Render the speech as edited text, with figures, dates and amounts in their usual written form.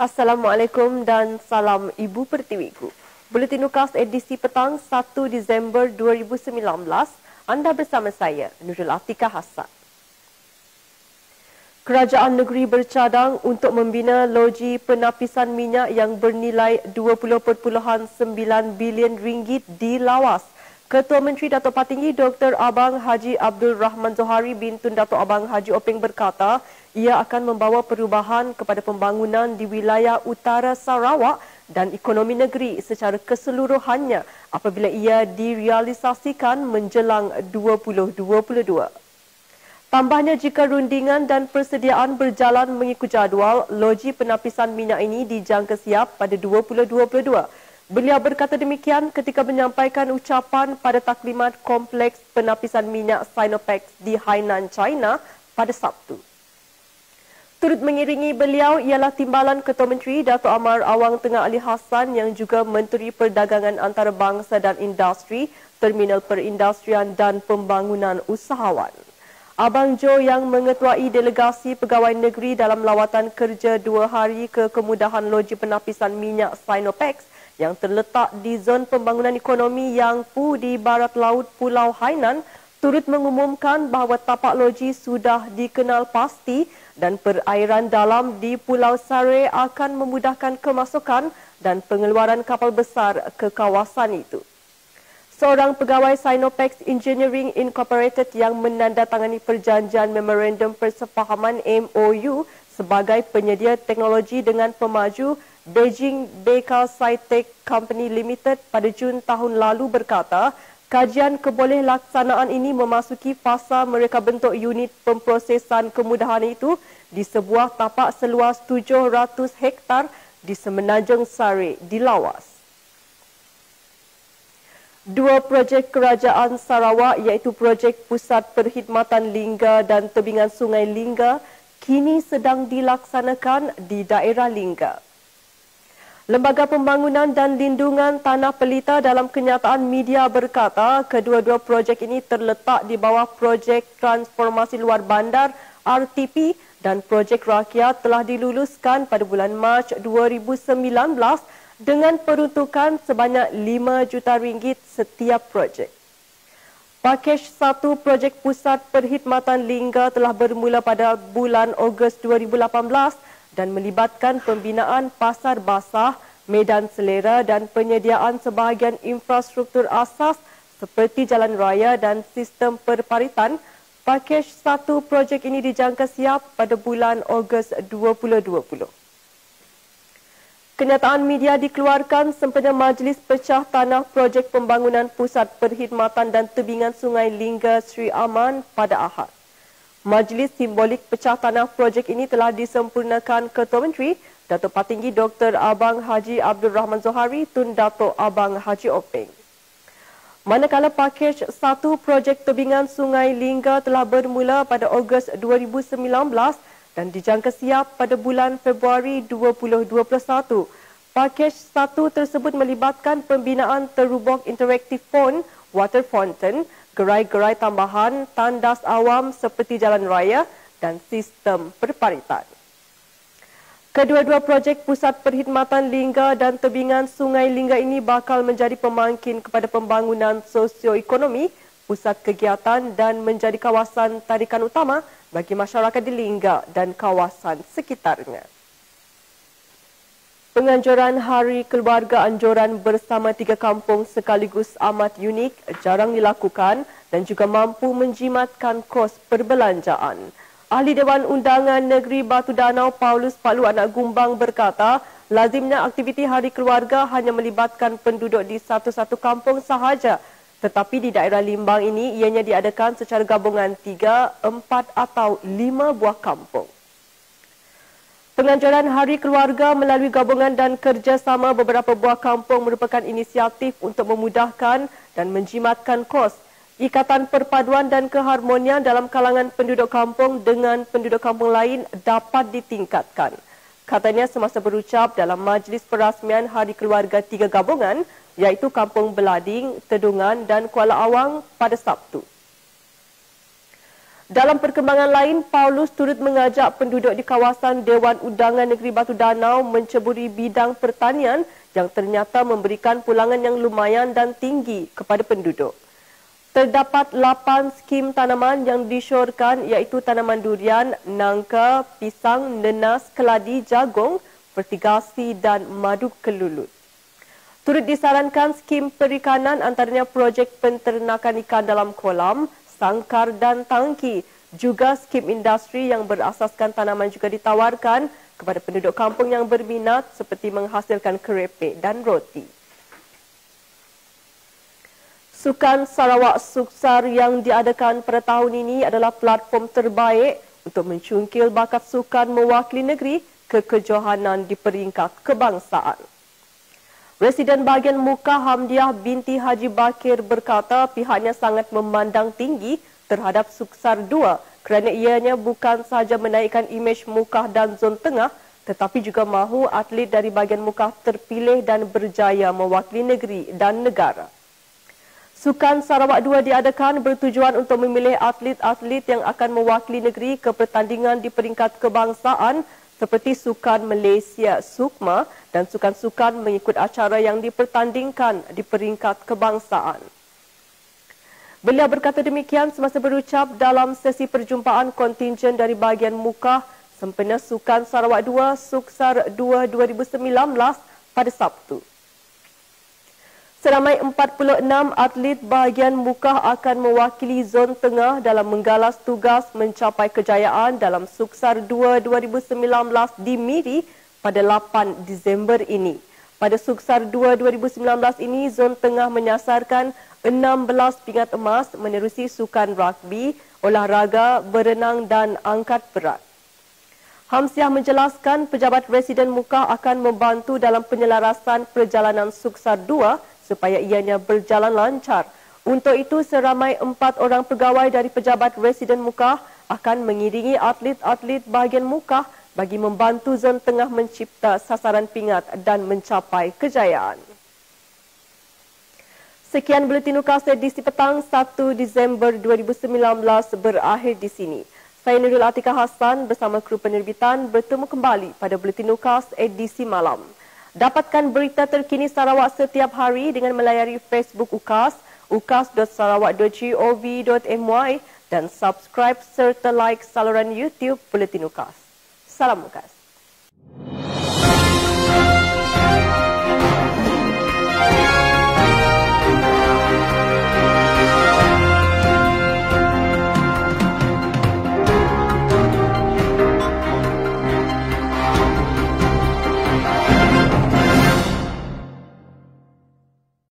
Assalamualaikum dan salam Ibu Pertiwiku. Buletin Ukas edisi petang 1 Disember 2019. Anda bersama saya, Nurul Atika Hassan. Kerajaan negeri bercadang untuk membina loji penapisan minyak yang bernilai 20.9 bilion ringgit di Lawas. Ketua Menteri Datuk Patinggi Dr. Abang Haji Abdul Rahman Zohari bin Tun Datuk Abang Haji Openg berkata, ia akan membawa perubahan kepada pembangunan di wilayah utara Sarawak dan ekonomi negeri secara keseluruhannya apabila ia direalisasikan menjelang 2022. Tambahnya, jika rundingan dan persediaan berjalan mengikut jadual, loji penapisan minyak ini dijangka siap pada 2022. Beliau berkata demikian ketika menyampaikan ucapan pada taklimat kompleks penapisan minyak Sinopec di Hainan, China pada Sabtu. Turut mengiringi beliau ialah Timbalan Ketua Menteri Datuk Amar Awang Tengah Ali Hassan yang juga Menteri Perdagangan Antarabangsa dan Industri, Terminal Perindustrian dan Pembangunan Usahawan. Abang Jo yang mengetuai delegasi pegawai negeri dalam lawatan kerja 2 hari ke kemudahan loji penapisan minyak Sinopec yang terletak di zon pembangunan ekonomi Yang Pu di barat laut Pulau Hainan turut mengumumkan bahawa tapak loji sudah dikenal pasti dan perairan dalam di Pulau Sare akan memudahkan kemasukan dan pengeluaran kapal besar ke kawasan itu. Seorang pegawai Sinopec Engineering Incorporated yang menandatangani perjanjian Memorandum Persefahaman MOU sebagai penyedia teknologi dengan pemaju Beijing Baikal Sci-Tech Company Limited pada Jun tahun lalu berkata, kajian kebolehaksanaan ini memasuki fasa mereka bentuk unit pemprosesan kemudahan itu di sebuah tapak seluas 700 hektar di Semenanjung Sare di Lawas. 2 projek kerajaan Sarawak iaitu projek Pusat Perkhidmatan Lingga dan Tebingan Sungai Lingga kini sedang dilaksanakan di daerah Lingga. Lembaga Pembangunan dan Lindungan Tanah Pelita dalam kenyataan media berkata kedua-dua projek ini terletak di bawah projek Transformasi Luar Bandar RTP dan projek rakyat telah diluluskan pada bulan Mac 2019 dengan peruntukan sebanyak 5 juta ringgit setiap projek. Pakej 1 projek Pusat Perkhidmatan Lingga telah bermula pada bulan Ogos 2018 dan melibatkan pembinaan pasar basah, medan selera dan penyediaan sebahagian infrastruktur asas seperti jalan raya dan sistem perparitan. Pakej 1 projek ini dijangka siap pada bulan Ogos 2020. Kenyataan media dikeluarkan sempena Majlis Pecah Tanah Projek Pembangunan Pusat Perkhidmatan dan Tebingan Sungai Lingga Sri Aman pada Ahad. Majlis simbolik pecah tanah projek ini telah disempurnakan Ketua Menteri Datuk Patinggi Dr. Abang Haji Abdul Rahman Zohari Tun Datuk Abang Haji Openg. Manakala pakej 1 projek Tebingan Sungai Lingga telah bermula pada Ogos 2019 dan dijangka siap pada bulan Februari 2021. Pakej 1 tersebut melibatkan pembinaan terubok interaktif pond, water fountain, gerai-gerai tambahan, tandas awam seperti jalan raya dan sistem perparitan. Kedua-dua projek Pusat Perkhidmatan Lingga dan Tebingan Sungai Lingga ini bakal menjadi pemangkin kepada pembangunan sosioekonomi, pusat kegiatan dan menjadi kawasan tarikan utama bagi masyarakat di Lingga dan kawasan sekitarnya. Penganjuran Hari Keluarga Anjuran bersama 3 kampung sekaligus amat unik, jarang dilakukan dan juga mampu menjimatkan kos perbelanjaan. Ahli Dewan Undangan Negeri Batu Danau Paulus Palu Anak Gumbang berkata, lazimnya aktiviti Hari Keluarga hanya melibatkan penduduk di satu-satu kampung sahaja. Tetapi di daerah Limbang ini ianya diadakan secara gabungan 3, 4 atau 5 buah kampung. Penganjuran Hari Keluarga melalui gabungan dan kerjasama beberapa buah kampung merupakan inisiatif untuk memudahkan dan menjimatkan kos, ikatan perpaduan dan keharmonian dalam kalangan penduduk kampung dengan penduduk kampung lain dapat ditingkatkan. Katanya semasa berucap dalam majlis perasmian Hari Keluarga 3 gabungan iaitu Kampung Belading, Tedungan dan Kuala Awang pada Sabtu. Dalam perkembangan lain, Paulus turut mengajak penduduk di kawasan Dewan Undangan Negeri Batu Danau menceburi bidang pertanian yang ternyata memberikan pulangan yang lumayan dan tinggi kepada penduduk. Terdapat 8 skim tanaman yang disyorkan iaitu tanaman durian, nangka, pisang, nenas, keladi, jagung, vertigasi dan madu kelulut. Turut disarankan skim perikanan antaranya projek penternakan ikan dalam kolam, sangkar dan tangki. Juga skim industri yang berasaskan tanaman juga ditawarkan kepada penduduk kampung yang berminat seperti menghasilkan kerepek dan roti. Sukan Sarawak Suksar yang diadakan pada tahun ini adalah platform terbaik untuk mencungkil bakat sukan mewakili negeri ke kejohanan di peringkat kebangsaan. Residen bahagian Muka Hamdiah binti Haji Bakir berkata pihaknya sangat memandang tinggi terhadap Suksar 2 kerana ianya bukan sahaja menaikkan imej Mukah dan Zon Tengah tetapi juga mahu atlet dari bahagian Mukah terpilih dan berjaya mewakili negeri dan negara. Sukan Sarawak 2 diadakan bertujuan untuk memilih atlet-atlet yang akan mewakili negeri ke pertandingan di peringkat kebangsaan seperti Sukan Malaysia Sukma dan sukan-sukan mengikut acara yang dipertandingkan di peringkat kebangsaan. Beliau berkata demikian semasa berucap dalam sesi perjumpaan kontingen dari bahagian Mukah sempena Sukan Sarawak 2 Suksar 2 2019 pada Sabtu. Seramai 46 atlet bahagian Mukah akan mewakili Zon Tengah dalam menggalas tugas mencapai kejayaan dalam Suksar 2 2019 di Miri pada 8 Disember ini. Pada Suksar 2 2019 ini, Zon Tengah menyasarkan 16 pingat emas menerusi sukan rugby, olahraga, berenang dan angkat berat. Hamsiah menjelaskan pejabat Residen Mukah akan membantu dalam penyelarasan perjalanan Suksar 2 supaya ianya berjalan lancar. Untuk itu, seramai 4 orang pegawai dari pejabat Residen Mukah akan mengiringi atlet-atlet bahagian Mukah bagi membantu Zon Tengah mencipta sasaran pingat dan mencapai kejayaan. Sekian Buletin UKAS edisi petang 1 Disember 2019 berakhir di sini. Saya Nurul Atika Hassan bersama kru penerbitan bertemu kembali pada Buletin UKAS edisi malam. Dapatkan berita terkini Sarawak setiap hari dengan melayari Facebook UKAS, ukas.sarawak.gov.my dan subscribe serta like saluran YouTube Buletin UKAS. Salam UKAS.